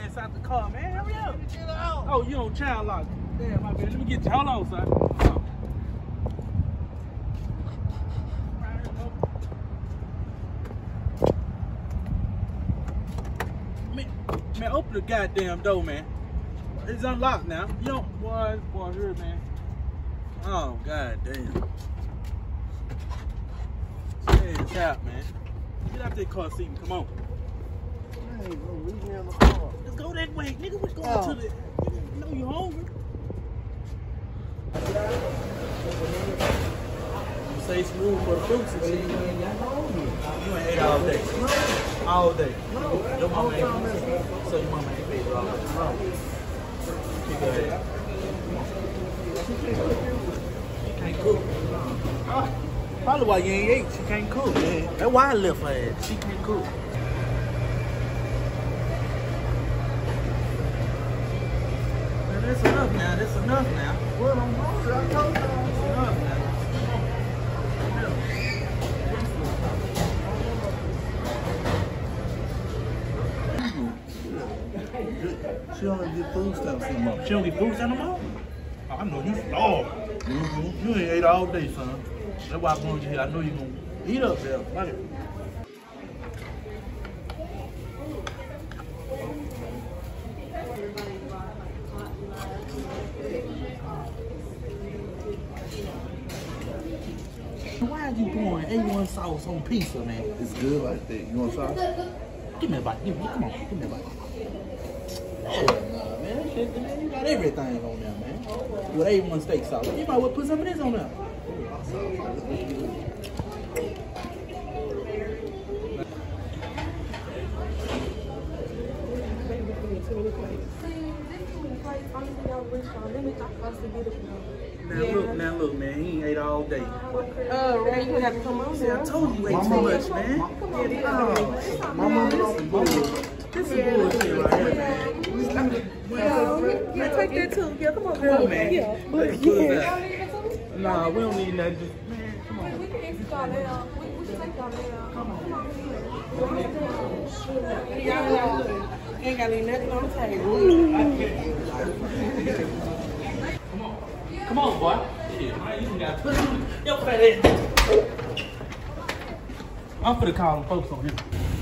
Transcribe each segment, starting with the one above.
ass out the car, man. Hurry up. Oh, you on child lock. Damn, my bad. Let me get you. Hold on, son. Hold on. Man, open the goddamn door, man. It's unlocked now. You don't, boy, here, man. Oh, goddamn. It's out, man. Get out that car seat and come on. Hey, bro, leave me in the car. Let's go that way, nigga. We're going to the. You know you hungry. You say it's room for the fruits and shit. You ain't ate all day. All day. Your mama ain't. So your mama ain't paid all day. Kick her ass. She can't cook. Probably why you ain't ate. She can't cook, man. That's why I left her ass. She can't cook. Man, that's enough now. That's enough now. Well, I'm hungry. I told you. That's enough now. She don't get food stamps anymore. She don't get food stamps no more? Oh, I know you starved. You ain't ate all day, son. That's why I brought you here. I know you gonna eat up there. Right. Why are you pouring A1 sauce on pizza, man? It's good like that. You want sauce? Give me a bite. Come on, give me a bite. Hell nah, man. Shit, man, you got everything on there, man. With A1 steak sauce. You might well put some of this on there. Now look, man, he ain't ate all day. Ray, you have to come on See, I told you ate too much, man. My mama don't bullshit. This is bullshit right here, man. Yeah, take that too. Yeah, come on, Come on, man. Yeah. Nah, we don't need nothing. Just, man, come on. We can exit y'all there. We can take y'all there. Come on. Ain't got any nothing on the table. Come on, boy. Shit, man, you got to put your fat ass. I'm finna call them folks on here.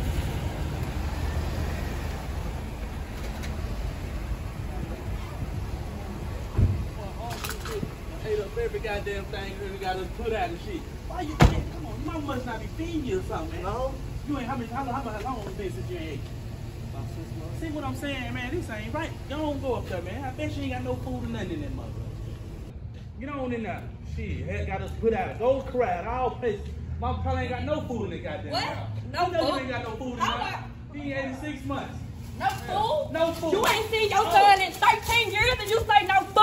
Ate up every goddamn thing we got to put out and shit. Why you, man, come on, you must not be feeding you or something, man. No. You ain't, how long has it been since you ain't ate? About 6 months. See what I'm saying, man? This ain't right. Y'all don't go up there, man. I bet you ain't got no food or nothing in that mother. Get on in there. Shit, had got us put out. Go crowd, all places. Mama probably ain't got no food in the goddamn What? house. No you know food? You ain't got no food in there. He ain't 86 months. No food? No food. You ain't seen your son in 13 years and you say no food?